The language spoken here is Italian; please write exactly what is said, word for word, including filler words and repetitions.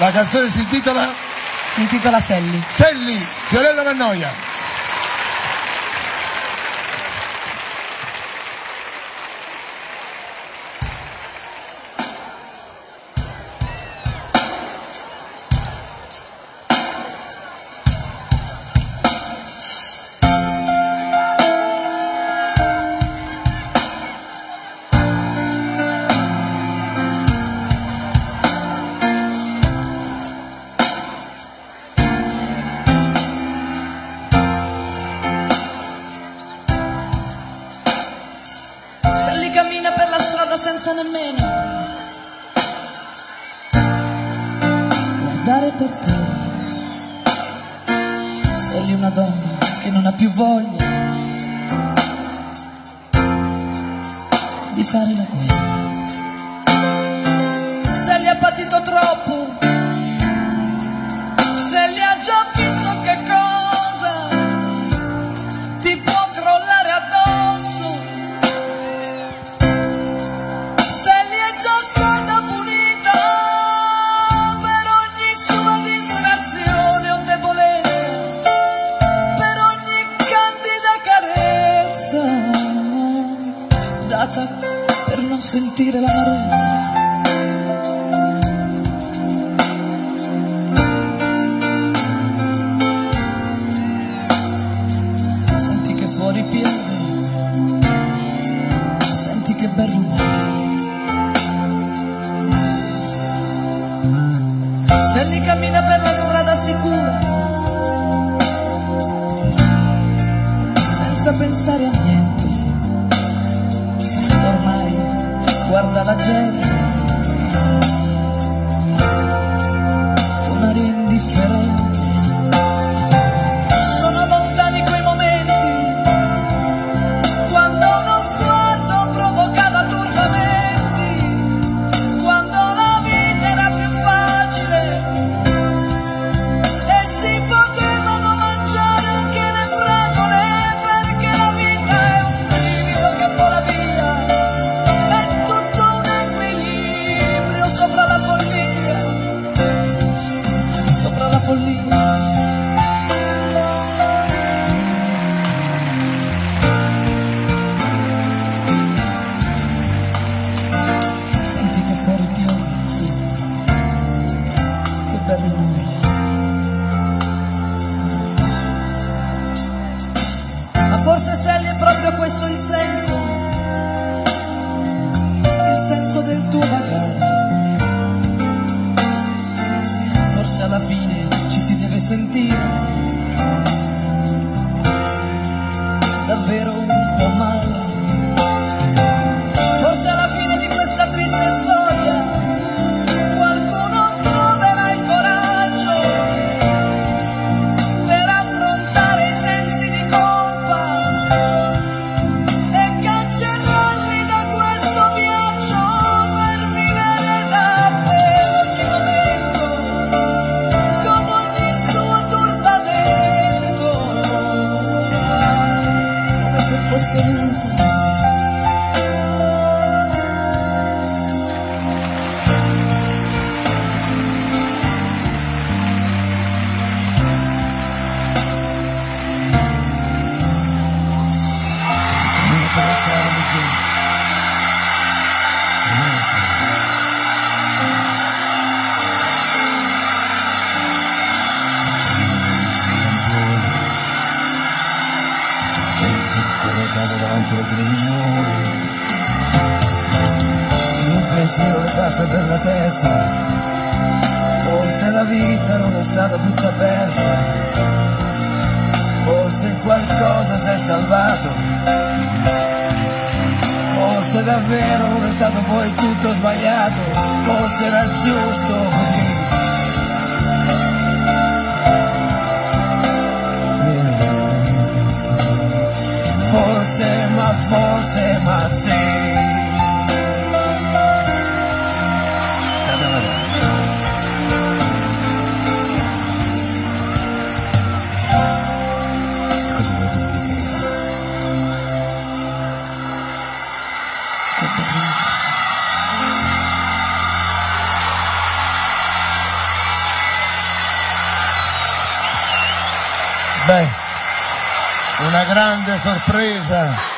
La canzone si intitola? Si intitola Selli. Selli, Fiorello Mannoia. Senza nemmeno guardare per te, sei una donna che non ha più voglia di fare la guerra, se li ha patito troppo, se li ha già visto che cosa ti può crollare addosso. Per non sentire l'amarezza, senti che fuori piove, senti che bel rumore, se li cammina per la strada sicura, senza pensare a niente. Ormai guarda la gente con aria indifferente. Sono lontani quei momenti quando uno sguardo provocava turbamenti, quando la vita era più facile e si potevano mangiare anche le fragole, perché la vita è un brivido che vola via. Sopra la follia, sopra la follia. Senti che fuori piove, senti che bel rumore. Ma forse Selli è proprio questo il senso, il senso del tuo bagaglio. Alla fine ci si deve sentire davvero un po' male. Forse alla fine di questa triste storia qualcuno troverà il coraggio per affrontare i sensi di colpa e cancellarli da questo viaggio, per vivere davvero ogni momento con ogni suo turbamento, come se fosse venuto. Per la strada leggera, corre a casa davanti alla televisione, un pensiero le passa per la testa, forse la vita non è stata tutta persa, forse qualcosa si è salvato, forse davvero non è stato poi tutto sbagliato, forse era giusto così. Forse, ma forse, ma sì. Cosa vuoi dire che che bello. Beh, una grande sorpresa